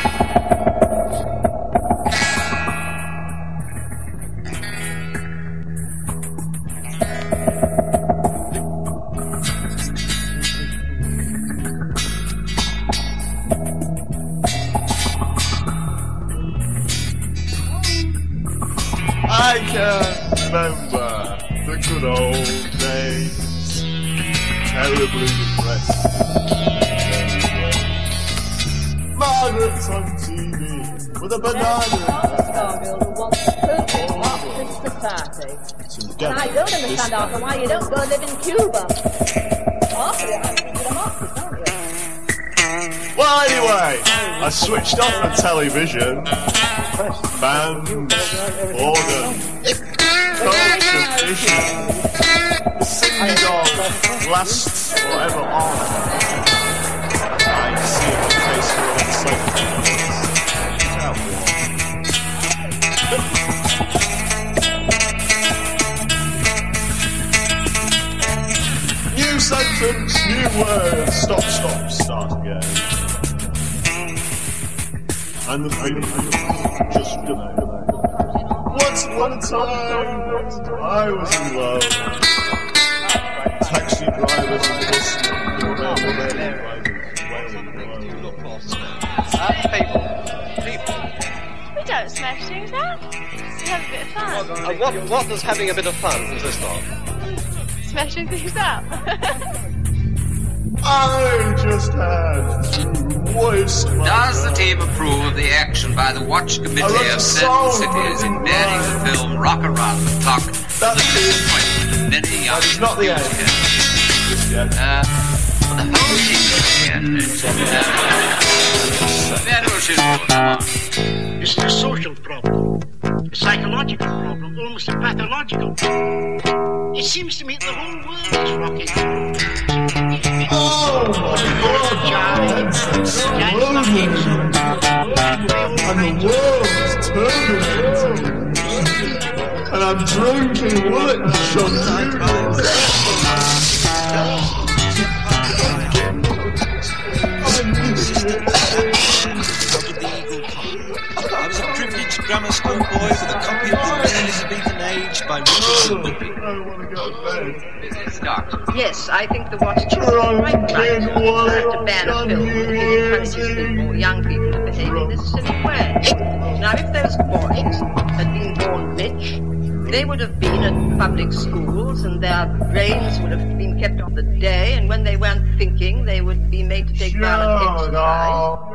I can remember the good old days, terribly depressing. Margaret's on TV with a banana in her Garfield wants a perfect Christmas party. And I don't understand, Arthur, why you don't go live in Cuba. Arthur, you're having a market, aren't you? Well, anyway, I switched off the television, band, organ, culture, vision, the singing dog lasts forever on. I see a face full of excitement. New sentence, new words, stop, start again. And the feeling just once upon a time, I was in love. Taxi drivers and busmen, people. We don't smash things up. We have a bit of fun. What does having a bit of fun consist of? Smashing things up. I just had to waste my Does the team approve of the action by the Watch Committee of Certain Cities in banning the film Rock Around the Clock? That is many young not the end. The whole team It's a social problem, a psychological problem, almost a pathological problem. It seems to me that the whole world is rocking. Oh my God! And the world is turning, and I'm drinking lunch on I was a privileged grammar school boy with a copy of the Elizabethan Age by Richard Whitby. I want to go to bed. Yes, I think the Watch is quite right to ban a film that encourages people, young people, to behave in this silly way. Now, if those boys had been born rich, they would have been at public schools and their brains would have been kept on the day, and when they weren't thinking, they would be made to take violent exercise.